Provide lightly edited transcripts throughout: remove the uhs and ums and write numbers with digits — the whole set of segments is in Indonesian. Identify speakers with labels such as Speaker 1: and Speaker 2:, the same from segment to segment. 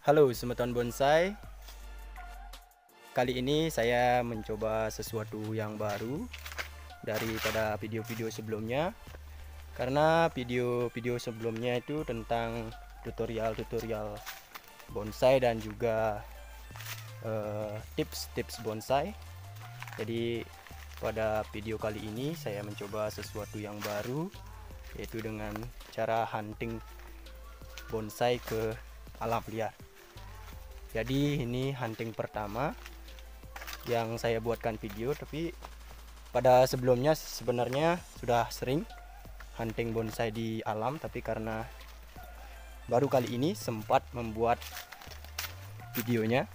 Speaker 1: Halo semeton bonsai. Kali ini saya mencoba sesuatu yang baru daripada video-video sebelumnya. Karena video-video sebelumnya itu tentang tutorial-tutorial bonsai dan juga tips-tips bonsai. Jadi pada video kali ini saya mencoba sesuatu yang baru, yaitu dengan cara hunting bonsai ke alam liar. Jadi ini hunting pertama yang saya buatkan video, tapi pada sebelumnya sebenarnya sudah sering hunting bonsai di alam, tapi karena baru kali ini sempat membuat videonya.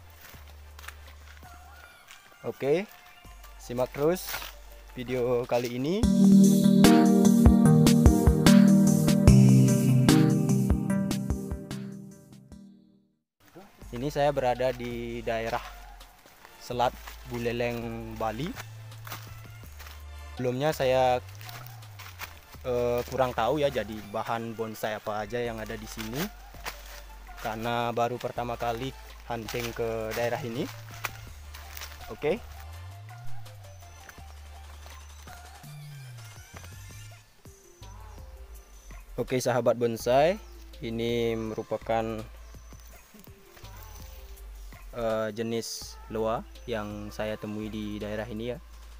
Speaker 1: Oke, simak terus video kali ini. Ini saya berada di daerah Selat Buleleng, Bali. Sebelumnya saya kurang tahu ya, jadi bahan bonsai apa aja yang ada di sini, karena baru pertama kali hunting ke daerah ini. Oke. Oke sahabat bonsai, ini merupakan jenis loa yang saya temui di daerah ini ya.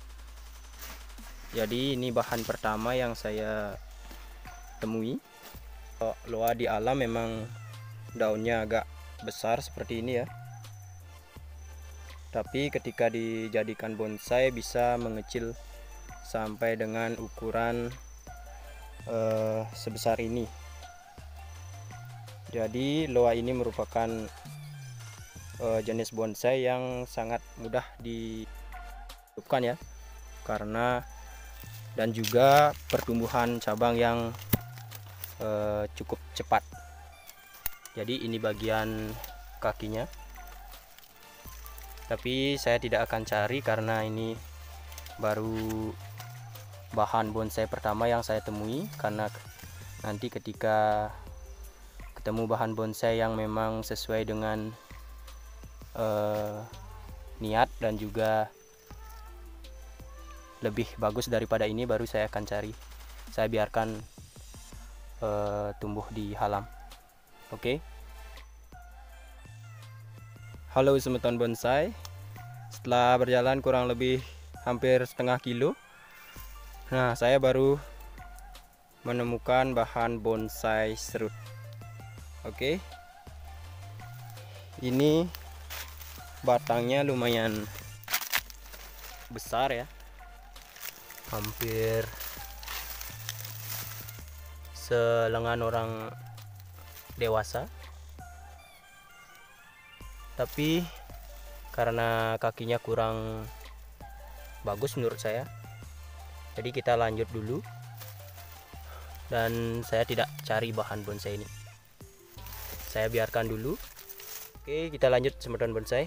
Speaker 1: Jadi ini bahan pertama yang saya temui. Loa di alam memang daunnya agak besar seperti ini ya, tapi ketika dijadikan bonsai bisa mengecil sampai dengan ukuran sebesar ini. Jadi loa ini merupakan jenis bonsai yang sangat mudah dihidupkan ya, karena dan juga pertumbuhan cabang yang cukup cepat. Jadi ini bagian kakinya, tapi saya tidak akan cari karena ini baru bahan bonsai pertama yang saya temui. Karena nanti ketika ketemu bahan bonsai yang memang sesuai dengan niat dan juga lebih bagus daripada ini, baru saya akan cari. Saya biarkan tumbuh di halam. Oke. Halo semeton bonsai, setelah berjalan kurang lebih hampir setengah kilo, nah saya baru menemukan bahan bonsai serut. Oke, ini batangnya lumayan besar ya, hampir selengan orang dewasa, tapi karena kakinya kurang bagus menurut saya, jadi kita lanjut dulu dan saya tidak cari bahan bonsai ini, saya biarkan dulu. Oke, kita lanjut semeton bonsai.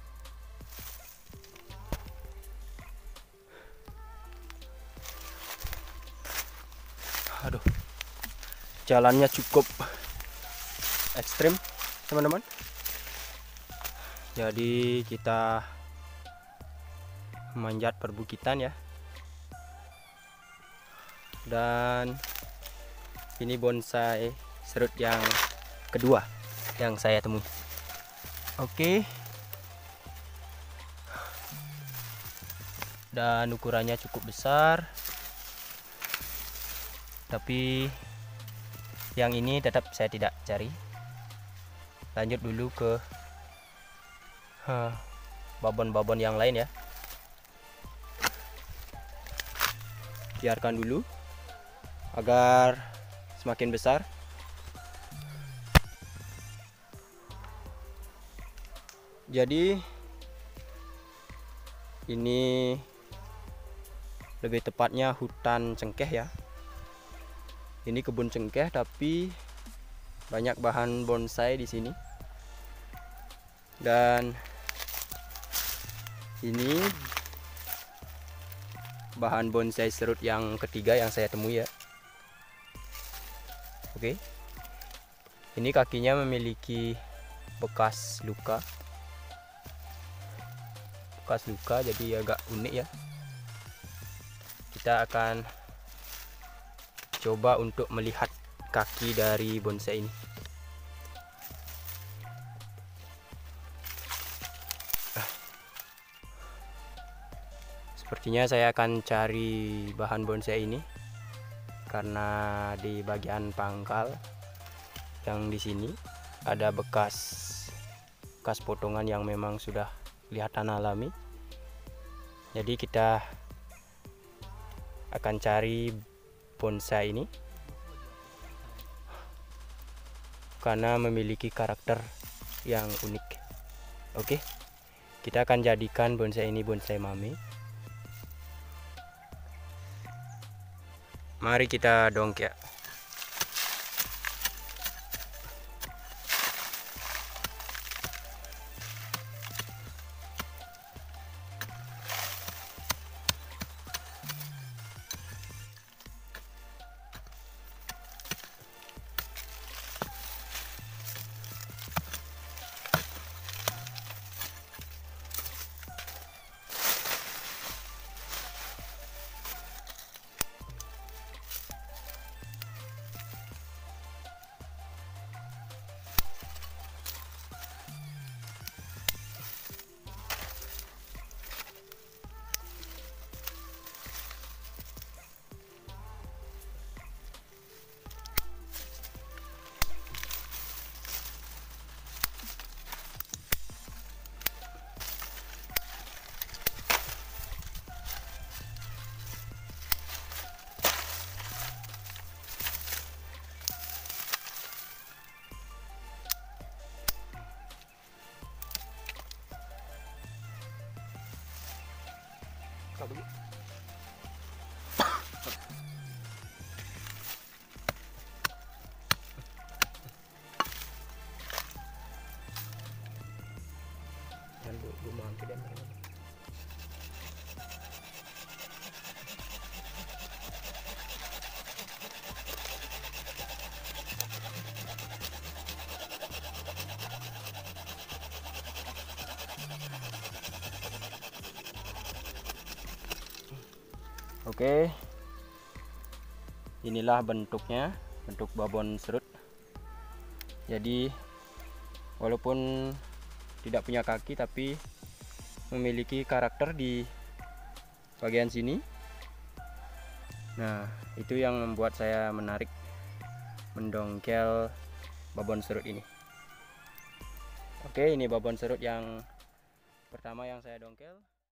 Speaker 1: Aduh, jalannya cukup ekstrim teman-teman. Jadi kita manjat perbukitan ya. Dan ini bonsai serut yang kedua yang saya temui. Oke. Dan ukurannya cukup besar. Tapi yang ini tetap saya tidak cari. Lanjut dulu ke babon-babon yang lain ya. Biarkan dulu agar semakin besar. Jadi ini lebih tepatnya hutan cengkeh ya. Ini kebun cengkeh, tapi banyak bahan bonsai di sini. Dan ini bahan bonsai serut yang ketiga yang saya temui ya. Oke. Ini kakinya memiliki bekas luka, jadi agak unik ya. Kita akan coba untuk melihat kaki dari bonsai ini. Sepertinya saya akan cari bahan bonsai ini karena di bagian pangkal yang di sini ada bekas potongan yang memang sudah kelihatan alami. Jadi kita akan cari bonsai ini karena memiliki karakter yang unik. Oke, kita akan jadikan bonsai ini bonsai mame. Mari kita dongkrak. Oke, inilah bentuknya, bentuk babon serut. Jadi walaupun tidak punya kaki tapi memiliki karakter di bagian sini. Nah, itu yang membuat saya menarik mendongkel babon serut ini. Oke, ini babon serut yang pertama yang saya dongkel.